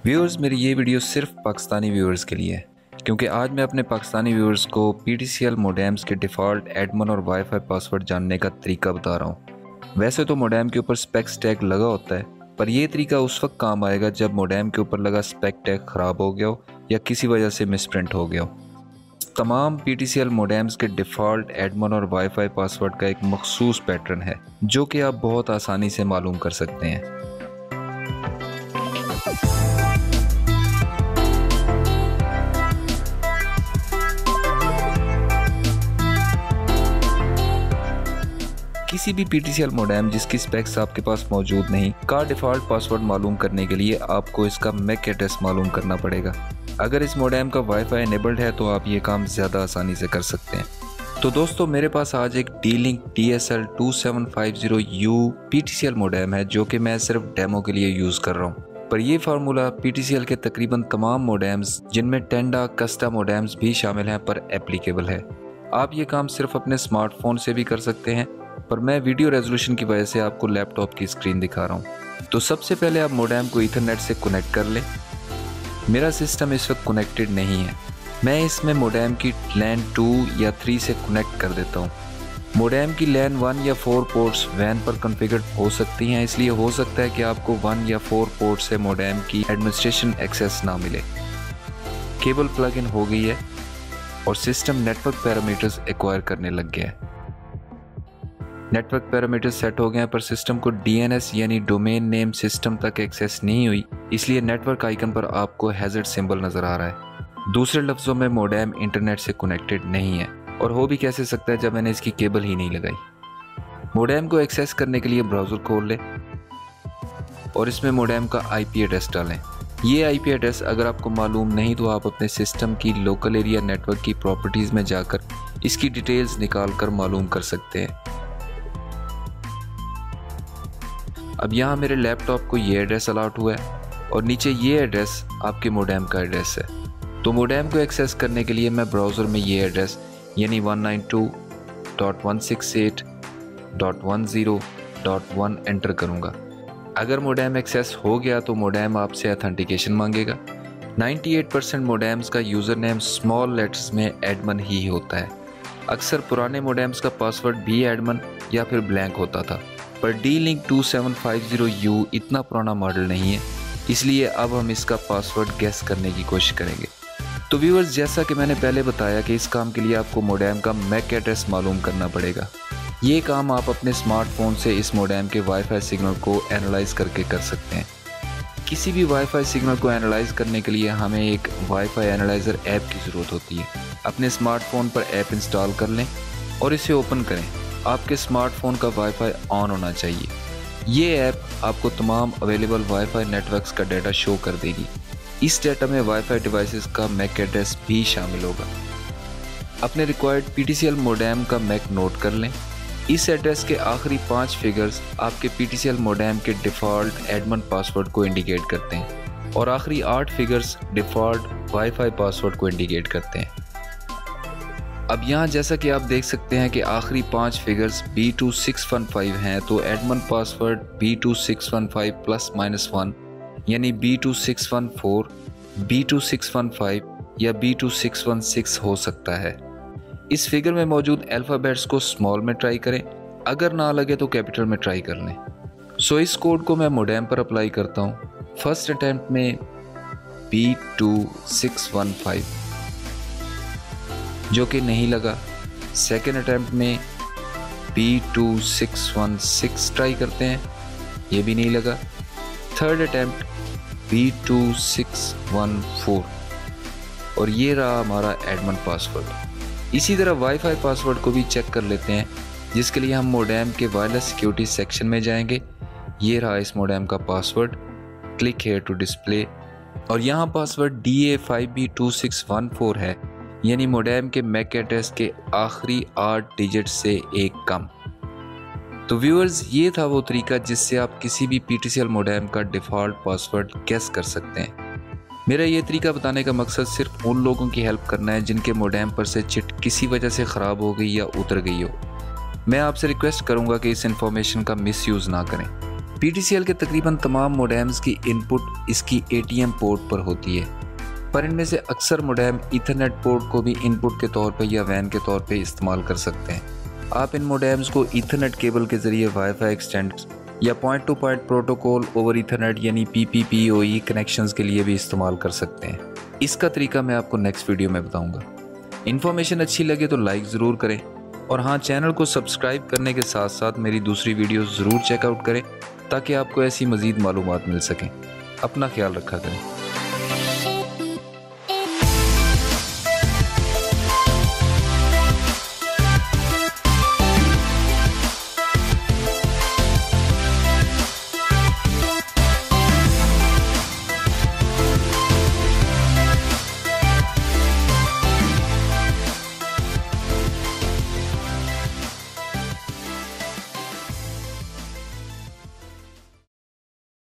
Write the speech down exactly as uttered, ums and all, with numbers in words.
Viewers, मेरी ये video सिर्फ पाकिस्तानी व्यूअर्स के लिए है, क्योंकि आज मैं अपने पाकिस्तानी व्यूअर्स को P T C L modems के डिफ़ॉल्ट एडमन और वाईफाई पासवर्ड जानने का तरीका बता रहा हूँ। वैसे तो मोडेम के ऊपर स्पेक्स टैग लगा होता है, पर यह तरीका उस वक्त काम आएगा जब मोडेम के ऊपर लगा स्पेक टैग ख़राब हो गया हो या किसी वजह से मिसप्रिंट हो गया हो। तमाम P T C L modems के डिफ़ॉल्ट एडमन और वाईफाई पासवर्ड का एक मखसूस पैटर्न है जो कि आप बहुत आसानी से मालूम कर सकते हैं। किसी भी P T C L modem जिसकी स्पेक्स आपके पास मौजूद नहीं का डिफ़ॉल्ट पासवर्ड मालूम करने के लिए आपको इसका मैक एड्रेस मालूम करना पड़ेगा। अगर इस मोडेम का वाईफाई इनेबल्ड है तो आप ये काम ज़्यादा आसानी से कर सकते हैं। तो दोस्तों, मेरे पास आज एक D link T S L two seven five zero U P T C L modem है जो कि मैं सिर्फ डेमो के लिए यूज़ कर रहा हूँ। पर यह formula P T C L के तकरीबन तमाम मोडेम्स जिनमें टेंडा कस्टा मोडेम्स भी शामिल हैं पर एप्लीकेबल है। आप ये काम सिर्फ अपने स्मार्टफोन से भी कर सकते हैं, पर मैं वीडियो रेजोल्यूशन की वजह से आपको लैपटॉप की स्क्रीन दिखा रहा हूँ। तो सबसे पहले आप मोडेम को ईथरनेट से कनेक्ट कर लें। मेरा सिस्टम इस वक्त कनेक्टेड नहीं है, मैं इसमें मोडेम की लैन टू या थ्री से कनेक्ट कर देता हूँ। मोडेम की लैन वन या फोर पोर्ट्स वैन पर कॉन्फ़िगर हो सकती हैं, इसलिए हो सकता है कि आपको वन या फोर पोर्ट से मोडेम की एडमिनिस्ट्रेशन एक्सेस ना मिले। केबल प्लग इन हो गई है और सिस्टम नेटवर्क पैरामीटर्स एक्वायर करने लग गया है। नेटवर्क पैरामीटर्स सेट हो गए हैं, पर सिस्टम को डी एन एस यानी डोमेन नेम सिस्टम तक एक्सेस नहीं हुई, इसलिए नेटवर्क आइकन पर आपको हैज़र्ड सिंबल नज़र आ रहा है। दूसरे लफ्ज़ों में मोडेम इंटरनेट से कनेक्टेड नहीं है, और हो भी कैसे सकता है जब मैंने इसकी केबल ही नहीं लगाई। मोडेम को एक्सेस करने के लिए ब्राउज़र खोल लें और इसमें मोडेम का आई पी एड्रेस डालें। ये आई पी एड्रेस अगर आपको मालूम नहीं तो आप अपने सिस्टम की लोकल एरिया नेटवर्क की प्रॉपर्टीज़ में जाकर इसकी डिटेल्स निकाल कर मालूम कर सकते हैं। अब यहाँ मेरे लैपटॉप को ये एड्रेस अलॉट हुआ है और नीचे ये एड्रेस आपके मोडेम का एड्रेस है। तो मोडेम को एक्सेस करने के लिए मैं ब्राउज़र में ये एड्रेस यानी one nine two dot one six eight dot one zero dot one enter करूँगा। अगर मोडेम एक्सेस हो गया तो मोडेम आपसे ऑथेंटिकेशन मांगेगा। अट्ठानवे परसेंट मोडेम्स का यूज़र नेम स्मॉल लेटर्स में एडमन ही होता है। अक्सर पुराने मोडेम्स का पासवर्ड भी एडमन या फिर ब्लैंक होता था, पर D link two seven five zero U इतना पुराना मॉडल नहीं है, इसलिए अब हम इसका पासवर्ड गेस करने की कोशिश करेंगे। तो व्यूअर्स, जैसा कि मैंने पहले बताया कि इस काम के लिए आपको मोडेम का मैक एड्रेस मालूम करना पड़ेगा। ये काम आप अपने स्मार्टफोन से इस मोडेम के वाईफाई सिग्नल को एनालाइज करके कर सकते हैं। किसी भी वाईफाई सिग्नल को एनालाइज करने के लिए हमें एक वाईफाई एनालाइज़र ऐप की ज़रूरत होती है। अपने स्मार्टफोन पर ऐप इंस्टॉल कर लें और इसे ओपन करें। आपके स्मार्टफोन का वाईफाई ऑन होना चाहिए। ये ऐप आपको तमाम अवेलेबल वाईफाई नेटवर्क्स का डाटा शो कर देगी। इस डाटा में वाईफाई डिवाइसेस का मैक एड्रेस भी शामिल होगा। अपने required P T C L modem का मैक नोट कर लें। इस एड्रेस के आखिरी पाँच फिगर्स आपके P T C L modem के डिफ़ॉल्ट एडमन पासवर्ड को इंडिकेट करते हैं और आखिरी आठ फिगर्स डिफ़ॉल्ट वाईफाई पासवर्ड को इंडिकेट करते हैं। अब यहाँ जैसा कि आप देख सकते हैं कि आखिरी पाँच figures B two six one five हैं, तो admin password B two six one five plus minus one यानी B two six one four, B two six one five या B two six one six हो सकता है। इस figure में मौजूद अल्फ़ाबेट्स को स्मॉल में ट्राई करें, अगर ना लगे तो कैपिटल में ट्राई कर लें। सो इस कोड को मैं मोडेम पर अप्लाई करता हूँ। फर्स्ट अटैम्प्ट में B two six one five जो कि नहीं लगा। सेकेंड अटैम्प्ट में B two six one six try करते हैं, ये भी नहीं लगा। Third attempt B two six one four और ये रहा हमारा एडमन पासवर्ड। इसी तरह वाईफाई पासवर्ड को भी चेक कर लेते हैं, जिसके लिए हम मोडेम के वायरलेस सिक्योरिटी सेक्शन में जाएंगे। ये रहा इस मोडेम का password, click here to display, और यहाँ password D A five B two six one four है, यानी मोडेम के मैक एड्रेस के आखिरी आठ डिजिट से एक कम। तो व्यूअर्स, ये था वो तरीका जिससे आप किसी भी P T C L modem का डिफ़ॉल्ट पासवर्ड गेस कर सकते हैं। मेरा ये तरीका बताने का मकसद सिर्फ उन लोगों की हेल्प करना है जिनके मोडेम पर से चिट किसी वजह से ख़राब हो गई या उतर गई हो। मैं आपसे रिक्वेस्ट करूँगा कि इस इन्फॉर्मेशन का मिसयूज़ ना करें। पी टी सी एल के तकरीबन तमाम मोडेम्स की इनपुट इसकी ए टी एम पोर्ट पर होती है, पर इनमें से अक्सर मोडेम ईथरनेट पोर्ट को भी इनपुट के तौर पर या वैन के तौर पर इस्तेमाल कर सकते हैं। आप इन मोडेम्स को ईथरनेट केबल के ज़रिए वाईफाई एक्सटेंड या point to point protocol over ethernet यानी P P P O E connections के लिए भी इस्तेमाल कर सकते हैं। इसका तरीका मैं आपको नेक्स्ट वीडियो में बताऊंगा। इन्फॉर्मेशन अच्छी लगे तो लाइक ज़रूर करें, और हाँ, चैनल को सब्सक्राइब करने के साथ साथ मेरी दूसरी वीडियो ज़रूर चेकआउट करें ताकि आपको ऐसी मज़ीद मालूमात मिल सकें। अपना ख्याल रखा करें।